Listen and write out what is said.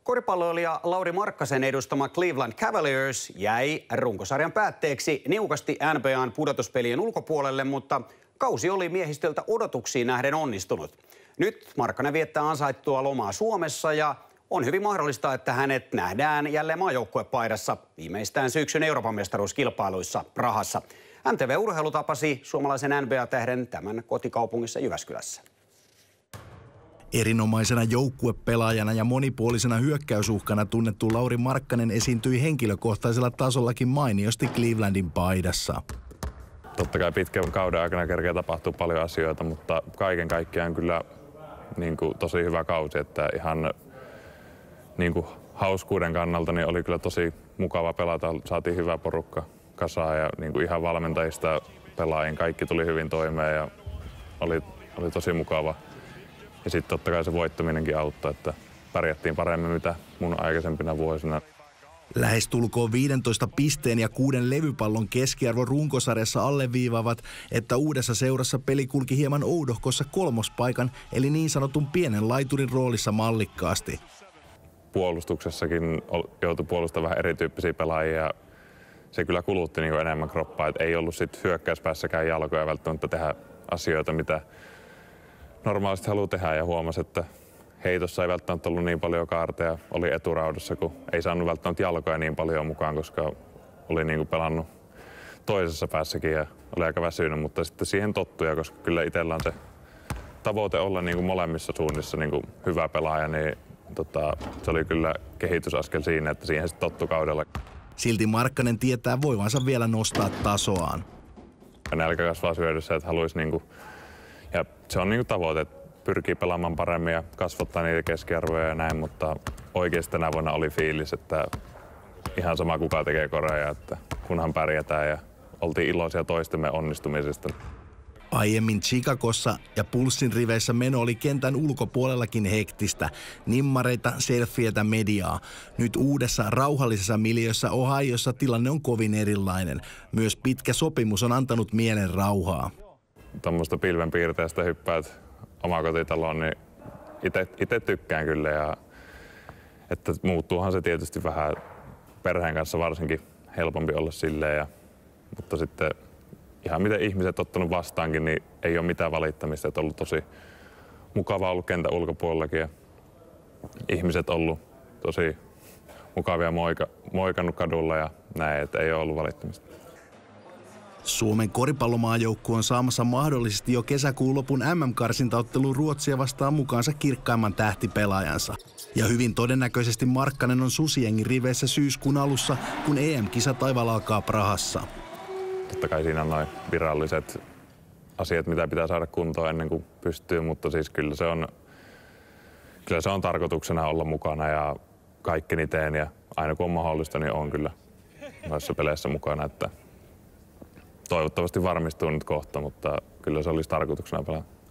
Koripalloilija Lauri Markkasen edustama Cleveland Cavaliers jäi runkosarjan päätteeksi niukasti NBA:n pudotuspelien ulkopuolelle, mutta kausi oli miehistöltä odotuksiin nähden onnistunut. Nyt Markkanen viettää ansaittua lomaa Suomessa ja on hyvin mahdollista, että hänet nähdään jälleen maajoukkuepaidassa viimeistään syksyn Euroopan mestaruuskilpailuissa Prahassa. MTV Urheilu tapasi suomalaisen NBA-tähden tämän kotikaupungissa Jyväskylässä. Erinomaisena joukkuepelaajana ja monipuolisena hyökkäysuhkana tunnettu Lauri Markkanen esiintyi henkilökohtaisella tasollakin mainiosti Clevelandin paidassa. Totta kai pitkän kauden aikana kerkeä tapahtuu paljon asioita, mutta kaiken kaikkiaan kyllä tosi hyvä kausi, että ihan hauskuuden kannalta niin oli kyllä tosi mukava pelata. Saatiin hyvä porukka kasaan ja ihan valmentajista pelaajiin kaikki tuli hyvin toimeen ja oli tosi mukava. Ja sitten totta kai se voittaminenkin auttoi, että pärjättiin paremmin mitä mun aikaisempina vuosina. Lähestulkoon 15 pisteen ja 6 levypallon keskiarvo runkosarjassa alleviivaavat, että uudessa seurassa peli kulki hieman oudohkossa kolmospaikan, eli niin sanotun pienen laiturin roolissa mallikkaasti. Puolustuksessakin joutui puolustamaan vähän erityyppisiä pelaajia. Se kyllä kulutti enemmän kroppaa, että ei ollut sit hyökkäyspäässäkään jalkoja välttämättä tehdä asioita, mitä normaalisti haluaa tehdä, ja huomasi, että heitossa ei välttämättä ollut niin paljon kaarteja, oli eturaudassa, kun ei saanut välttämättä jalkoja niin paljon mukaan, koska oli pelannut toisessa päässäkin ja oli aika väsynyt, mutta sitten siihen tottui, koska kyllä itsellä on se tavoite olla molemmissa suunnissa hyvä pelaaja, niin se oli kyllä kehitysaskel siinä, että siihen sitten tottui kaudella. Silti Markkanen tietää voivansa vielä nostaa tasoaan. Nälkä kasvaa syödessä, että haluaisi ja se on tavoite, että pyrkii pelaamaan paremmin ja kasvattaa niitä keskiarvoja ja näin, mutta oikeasti tänä vuonna oli fiilis, että ihan sama kuka tekee koreja, että kunhan pärjätään, ja oltiin iloisia toistemme onnistumisesta. Aiemmin Chicagossa ja Pulssin riveissä meno oli kentän ulkopuolellakin hektistä. Nimmareita, selfieitä, mediaa. Nyt uudessa rauhallisessa miljöössä Ohiossa tilanne on kovin erilainen. Myös pitkä sopimus on antanut mielen rauhaa. Tuommoista pilvenpiirteestä hyppäät omakotitaloon, niin itse tykkään kyllä. Ja, että muuttuuhan se tietysti vähän perheen kanssa varsinkin helpompi olla silleen. Mutta sitten ihan miten ihmiset ottanut vastaankin, niin ei ole mitään valittamista. Että on ollut tosi mukava ollut kentän ulkopuolellakin ja ihmiset ollut tosi mukavia moikannut kadulla ja näin, että ei ole ollut valittamista. Suomen koripallomaajoukkue on saamassa mahdollisesti jo kesäkuun lopun MM-karsintaotteluun Ruotsia vastaan mukaansa kirkkaimman tähtipelaajansa. Ja hyvin todennäköisesti Markkanen on Susiengin riveissä syyskuun alussa, kun EM-kisataival alkaa Prahassa. Totta kai siinä on noin viralliset asiat, mitä pitää saada kuntoon ennen kuin pystyy, mutta siis kyllä se on tarkoituksena olla mukana ja kaikkeni teen, ja aina kun on mahdollista, niin on kyllä noissa peleissä mukana. Että toivottavasti varmistuu nyt kohta, mutta kyllä se olisi tarkoituksena pelata.